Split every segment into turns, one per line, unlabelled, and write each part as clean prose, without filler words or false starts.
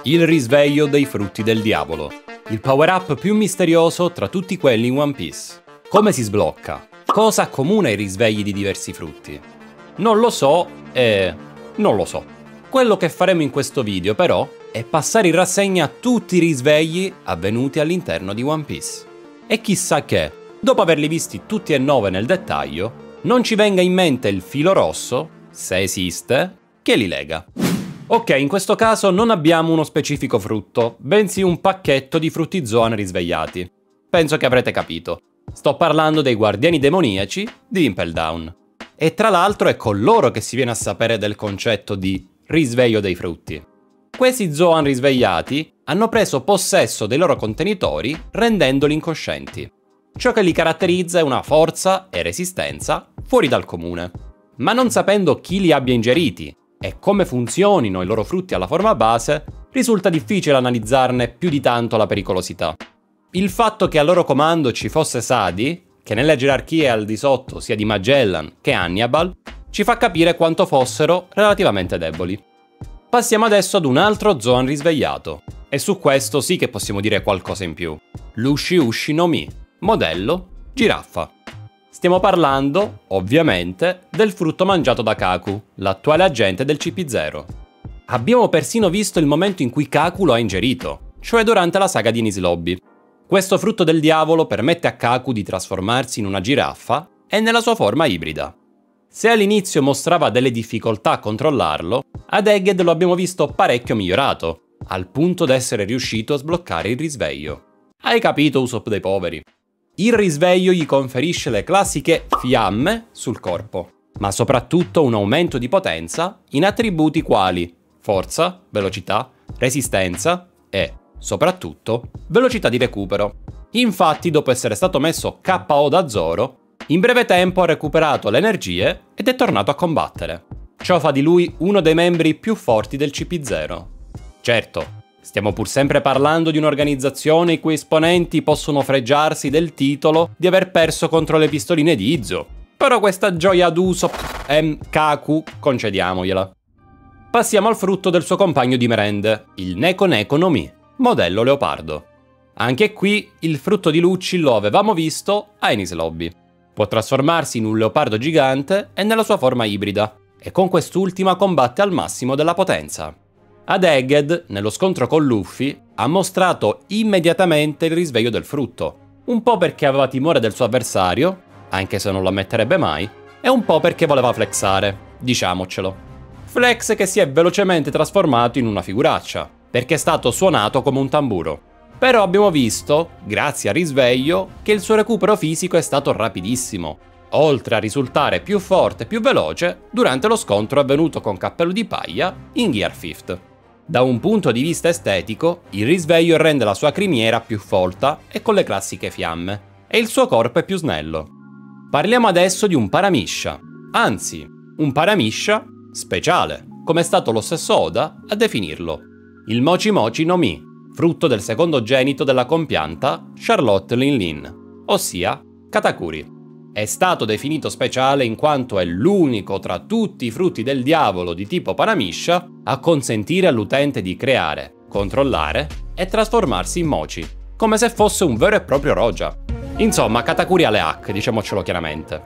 Il risveglio dei frutti del diavolo. Il power-up più misterioso tra tutti quelli in One Piece. Come si sblocca? Cosa accomuna i risvegli di diversi frutti? Non lo so e non lo so. Quello che faremo in questo video però è passare in rassegna tutti i risvegli avvenuti all'interno di One Piece. E chissà che, dopo averli visti tutti e 9 nel dettaglio, non ci venga in mente il filo rosso, se esiste, che li lega. Ok, in questo caso non abbiamo uno specifico frutto, bensì un pacchetto di frutti Zoan risvegliati. Penso che avrete capito. Sto parlando dei guardiani demoniaci di Impel Down. E tra l'altro è con loro che si viene a sapere del concetto di risveglio dei frutti. Questi Zoan risvegliati hanno preso possesso dei loro contenitori rendendoli incoscienti. Ciò che li caratterizza è una forza e resistenza fuori dal comune. Ma non sapendo chi li abbia ingeriti e come funzionino i loro frutti alla forma base, risulta difficile analizzarne più di tanto la pericolosità. Il fatto che al loro comando ci fosse Sadi, che nelle gerarchie al di sotto sia di Magellan che Hannibal, ci fa capire quanto fossero relativamente deboli. Passiamo adesso ad un altro Zoan risvegliato, e su questo sì che possiamo dire qualcosa in più. L'Ushi Ushi no Mi, modello giraffa. Stiamo parlando, ovviamente, del frutto mangiato da Kaku, l'attuale agente del CP0. Abbiamo persino visto il momento in cui Kaku lo ha ingerito, cioè durante la saga di Enies Lobby. Questo frutto del diavolo permette a Kaku di trasformarsi in una giraffa e nella sua forma ibrida. Se all'inizio mostrava delle difficoltà a controllarlo, ad Egghead lo abbiamo visto parecchio migliorato, al punto da essere riuscito a sbloccare il risveglio. Hai capito, Usopp dei poveri? Il risveglio gli conferisce le classiche fiamme sul corpo, ma soprattutto un aumento di potenza in attributi quali forza, velocità, resistenza e, soprattutto, velocità di recupero. Infatti, dopo essere stato messo KO da Zoro, in breve tempo ha recuperato le energie ed è tornato a combattere. Ciò fa di lui uno dei membri più forti del CP0. Certo, stiamo pur sempre parlando di un'organizzazione i cui esponenti possono fregiarsi del titolo di aver perso contro le pistoline di Izo. Però questa gioia ad Usopp e Kaku concediamogliela. Passiamo al frutto del suo compagno di merende, il Neko Neko no Mi, modello leopardo. Anche qui il frutto di Lucci lo avevamo visto a Enies Lobby. Può trasformarsi in un leopardo gigante e nella sua forma ibrida, e con quest'ultima combatte al massimo della potenza. Ad Egghead, nello scontro con Luffy, ha mostrato immediatamente il risveglio del frutto, un po' perché aveva timore del suo avversario, anche se non lo ammetterebbe mai, e un po' perché voleva flexare, diciamocelo. Flex che si è velocemente trasformato in una figuraccia, perché è stato suonato come un tamburo. Però abbiamo visto, grazie al risveglio, che il suo recupero fisico è stato rapidissimo, oltre a risultare più forte e più veloce durante lo scontro avvenuto con Cappello di Paglia in Gear 5. Da un punto di vista estetico, il risveglio rende la sua criniera più folta e con le classiche fiamme, e il suo corpo è più snello. Parliamo adesso di un Paramisha, anzi, un Paramisha speciale, come è stato lo stesso Oda a definirlo. Il Mochi Mochi no Mi, frutto del secondogenito della compianta Charlotte Linlin, ossia Katakuri. È stato definito speciale in quanto è l'unico tra tutti i frutti del diavolo di tipo Paramisha a consentire all'utente di creare, controllare e trasformarsi in mochi, come se fosse un vero e proprio Roja. Insomma, Katakuri alle hack, diciamocelo chiaramente.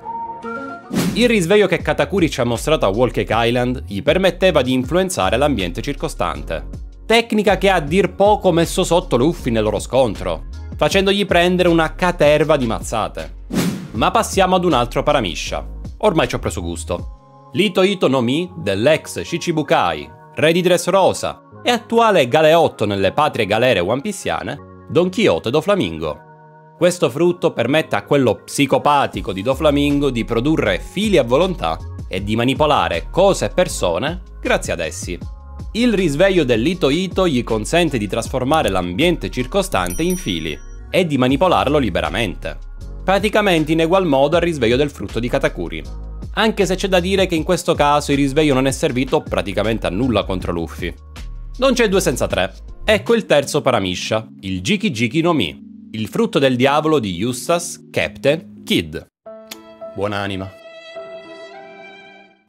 Il risveglio che Katakuri ci ha mostrato a Whole Cake Island gli permetteva di influenzare l'ambiente circostante. Tecnica che ha a dir poco messo sotto Luffy nel loro scontro, facendogli prendere una caterva di mazzate. Ma passiamo ad un altro Paramisha. Ormai ci ho preso gusto. L'Ito Ito no Mi dell'ex Shichibukai, re di Dressrosa e attuale galeotto nelle patrie galere onepiciane, Don Quixote Doflamingo. Questo frutto permette a quello psicopatico di Doflamingo di produrre fili a volontà e di manipolare cose e persone grazie ad essi. Il risveglio dell'Ito Ito gli consente di trasformare l'ambiente circostante in fili e di manipolarlo liberamente. Praticamente in egual modo al risveglio del frutto di Katakuri. Anche se c'è da dire che in questo caso il risveglio non è servito praticamente a nulla contro Luffy. Non c'è due senza tre. Ecco il terzo Paramisha, il Jiki Jiki no Mi, il frutto del diavolo di Eustace Captain Kidd. Buonanima.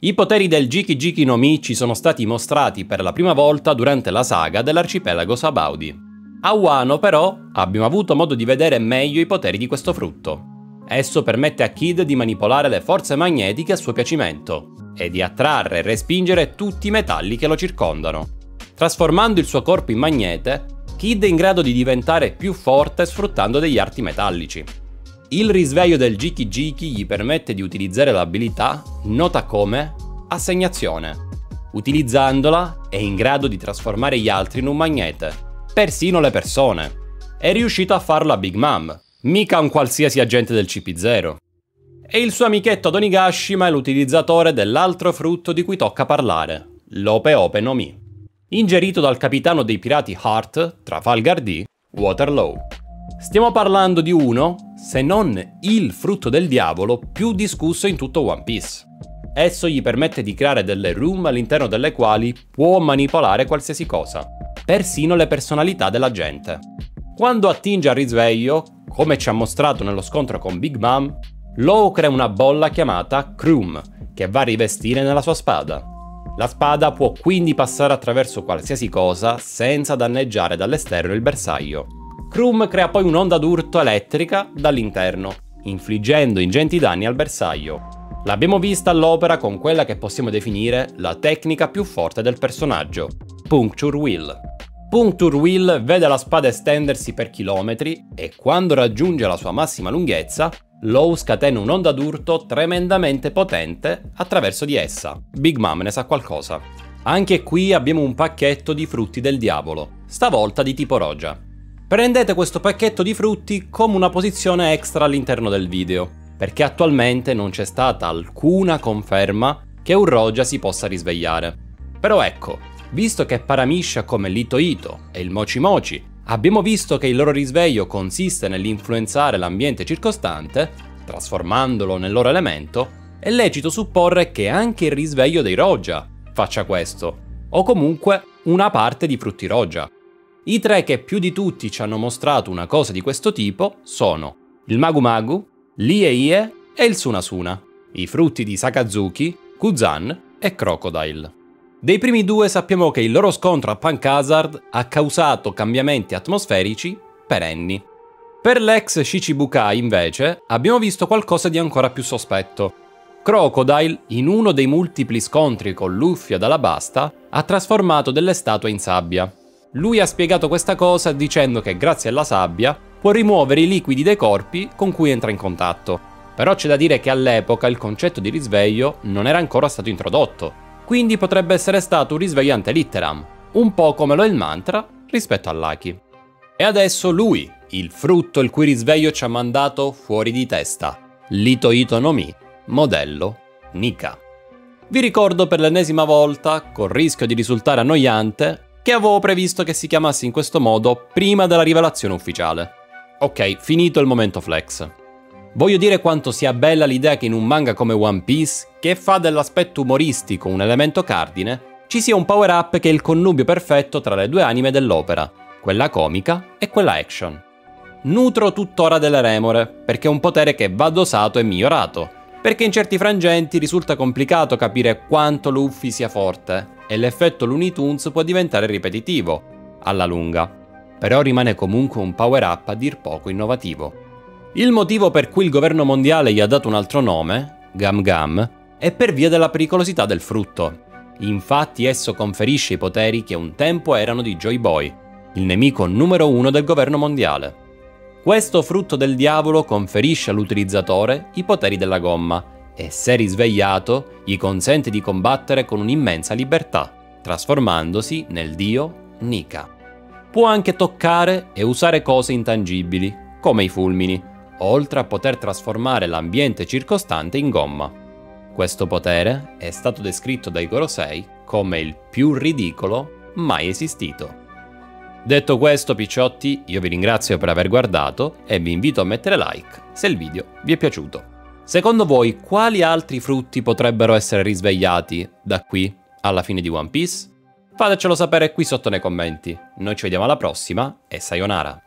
I poteri del Jiki Jiki no Mi ci sono stati mostrati per la prima volta durante la saga dell'arcipelago Sabaudi. A Wano, però, abbiamo avuto modo di vedere meglio i poteri di questo frutto. Esso permette a Kid di manipolare le forze magnetiche a suo piacimento e di attrarre e respingere tutti i metalli che lo circondano. Trasformando il suo corpo in magnete, Kid è in grado di diventare più forte sfruttando degli arti metallici. Il risveglio del Jiki Jiki gli permette di utilizzare l'abilità nota come assegnazione. Utilizzandola è in grado di trasformare gli altri in un magnete, persino le persone. È riuscito a farlo a Big Mom, mica un qualsiasi agente del CP0. E il suo amichetto ad Onigashima è l'utilizzatore dell'altro frutto di cui tocca parlare, l'Ope Ope no Mi, ingerito dal capitano dei pirati Hart, Trafalgar D, Waterloo. Stiamo parlando di uno, se non il frutto del diavolo più discusso in tutto One Piece. Esso gli permette di creare delle room all'interno delle quali può manipolare qualsiasi cosa, persino le personalità della gente. Quando attinge al risveglio, come ci ha mostrato nello scontro con Big Mom, Law crea una bolla chiamata Chrome, che va a rivestire nella sua spada. La spada può quindi passare attraverso qualsiasi cosa senza danneggiare dall'esterno il bersaglio. Chrome crea poi un'onda d'urto elettrica dall'interno, infliggendo ingenti danni al bersaglio. L'abbiamo vista all'opera con quella che possiamo definire la tecnica più forte del personaggio, Puncture Wheel. Puncture Wheel vede la spada estendersi per chilometri e quando raggiunge la sua massima lunghezza, Law scatena un'onda d'urto tremendamente potente attraverso di essa. Big Mom ne sa qualcosa. Anche qui abbiamo un pacchetto di frutti del diavolo, stavolta di tipo Roja. Prendete questo pacchetto di frutti come una posizione extra all'interno del video, perché attualmente non c'è stata alcuna conferma che un Roja si possa risvegliare. Però ecco, visto che Paramisha come l'Ito Ito e il Mochi Mochi abbiamo visto che il loro risveglio consiste nell'influenzare l'ambiente circostante, trasformandolo nel loro elemento, è lecito supporre che anche il risveglio dei Roja faccia questo, o comunque una parte di frutti Roja. I tre che più di tutti ci hanno mostrato una cosa di questo tipo sono il Magu Magu, l'Ie e il Suna Suna, i frutti di Sakazuki, Kuzan e Crocodile. Dei primi due sappiamo che il loro scontro a Punk Hazard ha causato cambiamenti atmosferici perenni. Per l'ex Shichibukai, invece, abbiamo visto qualcosa di ancora più sospetto. Crocodile, in uno dei multipli scontri con Luffy ad Alabasta, ha trasformato delle statue in sabbia. Lui ha spiegato questa cosa dicendo che grazie alla sabbia può rimuovere i liquidi dai corpi con cui entra in contatto. Però c'è da dire che all'epoca il concetto di risveglio non era ancora stato introdotto, quindi potrebbe essere stato un risveglio ante litteram, un po' come lo è il mantra rispetto all'Haki. E adesso lui, il frutto il cui risveglio ci ha mandato fuori di testa, l'Ito Ito no Mi, modello Nika. Vi ricordo per l'ennesima volta, col rischio di risultare annoiante, che avevo previsto che si chiamasse in questo modo prima della rivelazione ufficiale. Ok, finito il momento flex. Voglio dire quanto sia bella l'idea che in un manga come One Piece, che fa dell'aspetto umoristico un elemento cardine, ci sia un power-up che è il connubio perfetto tra le due anime dell'opera, quella comica e quella action. Nutro tuttora delle remore, perché è un potere che va dosato e migliorato, perché in certi frangenti risulta complicato capire quanto Luffy sia forte, e l'effetto Looney Tunes può diventare ripetitivo, alla lunga. Però rimane comunque un power-up a dir poco innovativo. Il motivo per cui il governo mondiale gli ha dato un altro nome, Gum Gum, è per via della pericolosità del frutto. Infatti esso conferisce i poteri che un tempo erano di Joy Boy, il nemico numero 1 del governo mondiale. Questo frutto del diavolo conferisce all'utilizzatore i poteri della gomma e, se risvegliato, gli consente di combattere con un'immensa libertà, trasformandosi nel dio Nika. Può anche toccare e usare cose intangibili, come i fulmini, oltre a poter trasformare l'ambiente circostante in gomma. Questo potere è stato descritto dai Gorosei come il più ridicolo mai esistito. Detto questo, picciotti, io vi ringrazio per aver guardato e vi invito a mettere like se il video vi è piaciuto. Secondo voi, quali altri frutti potrebbero essere risvegliati da qui alla fine di One Piece? Fatecelo sapere qui sotto nei commenti. Noi ci vediamo alla prossima e sayonara!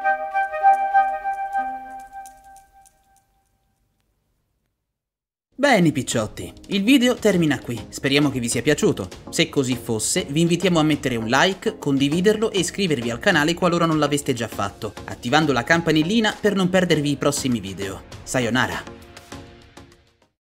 Beh, Bene picciotti, il video termina qui, speriamo che vi sia piaciuto. Se così fosse, vi invitiamo a mettere un like, condividerlo e iscrivervi al canale qualora non l'aveste già fatto, attivando la campanellina per non perdervi i prossimi video. Sayonara!